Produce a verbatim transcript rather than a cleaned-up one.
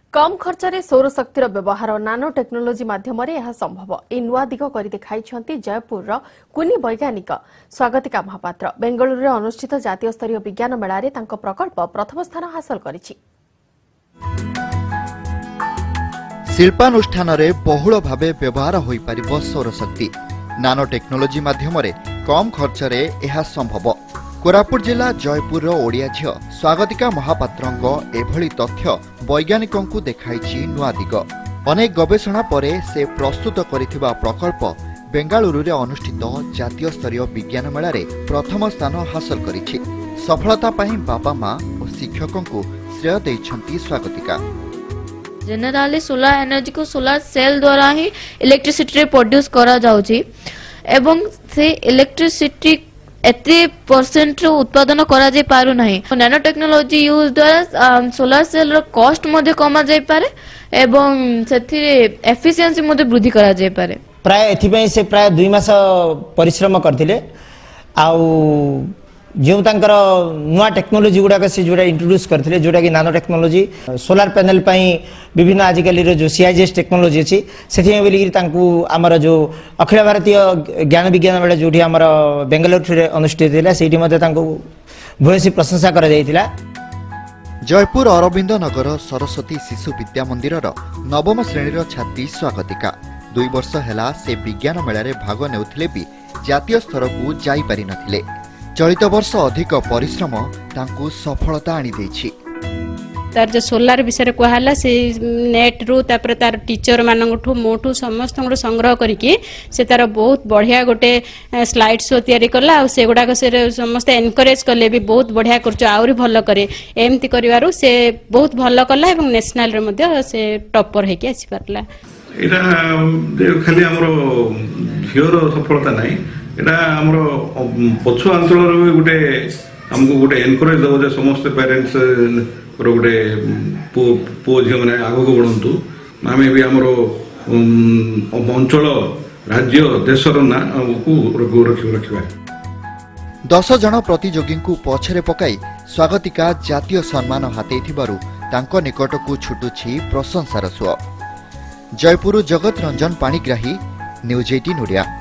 कम खर्च रे सौर शक्तिर व्यवहार नानो टेक्नोलोजी माध्यम संभव ए नुआ दिग कर देखाई जयपुर कुनी वैज्ञानिक स्वागतिका महापात्र बेंगलुरु रे अनुष्ठित जातीय स्तरीय विज्ञान मेला रे तांको प्रकल्प प्रथम स्थान हासिल करिछि। शिल्पानुष्ठान रे बहुल भावे व्यवहार होई परिबो सौर शक्ति नानो टेक्नोलोजी माध्यम कम खर्च रे एहा संभव। कोरापुट जिला जयपुर ओडिया झियो स्वागतिका महापात्रंको एभली तथ्य वैज्ञानिकंकु देखाइछि नुआ दिग। अनेक गवेषणा परे से प्रस्तुत करिथिबा प्रकल्प बेंगालुरु रे अनुष्ठित जातीय स्तरीय विज्ञान मेला रे प्रथम स्थान हासिल करिछि। सफलता पई बाबा मां और शिक्षकंकु श्रेय दैछंती स्वागतिका। जनरली सोलर एनर्जी को सोलर सेल द्वारा ही इलेक्ट्रिसिटी प्रोड्यूस करा जाउछि एवं से इलेक्ट्रिसिटी एते परसेंट उत्पादन करा जाय पारु नाही। नैनो टेक्नोलॉजी यूज द्वारा सोलर सेल रो कॉस्ट मध्ये कमा जाय पारे एवं सेथिरे एफिशिएंसी मध्ये वृद्धि करा जाय पारे। प्राय एथि पई से प्राय दुई मास परिश्रम करथिले आउ जो तांकर नुआ टेक्नोलॉजी गुडा से जोड़ा इंट्रोड्यूस करथिले जोड़ा कि नानो टेक्नोलॉजी सोलर पैनल पई विभिन्न आजिकली रो जो सीआईएस टेक्नोलॉजी अछि सेथि बोली कि तांकू हमर जो अखिल भारतीय ज्ञान विज्ञान मेला जोठी हमर बेंगलुरु रे अनुष्ठित थिला सेठी मध्ये तांकू भयसी प्रशंसा करा जायतिला। जयपुर अरविंद नगर सरस्वती शिशु विद्या मंदिर नवम श्रेणी रो छात्री स्वागतिका दुई वर्ष हेला से विज्ञान मेला रे भाग नेउथिले भी जातीय स्तर को जाई पारि नथिले। चलित वर्ष अधिक परिश्रम तांकू सफलता आनी देछि। तार जो सोलार विषय कहला से नेट रु तापर तार टीचर मानठू मोठू समस्त संग्रह करके से तार बहुत बढ़िया गोटे स्लाइड शो तैयारी कला से गुड़ाक से समस्त एनकरेज कले भी बहुत बढ़िया कर आउरी भल करे एमती करिवारु से बहुत भल कला एवं नेशनल रे मध्ये से टॉपर हेके आसी परला। एटा खाली हमरो झियोर सफलता नाही एटा हमरो पछु अंचल रे गुटे हमको गुटे एनकरेज दो जे समस्त पेरेंट्स रो गुटे पो पो झियो माने आगो को बढ़ंतु आमे भी हमरो अंचल राज्य देशर ना को रखिबा रखिबा। दस जन प्रतियोगी को पछरे पकाई स्वागतिका जातीय सम्मान हाते थिबारु तांको निकट को छुटुछि प्रशंसार सुଅ। जयपुर जगत रंजन पाणिग्राही न्यूज अठारह ओडिया।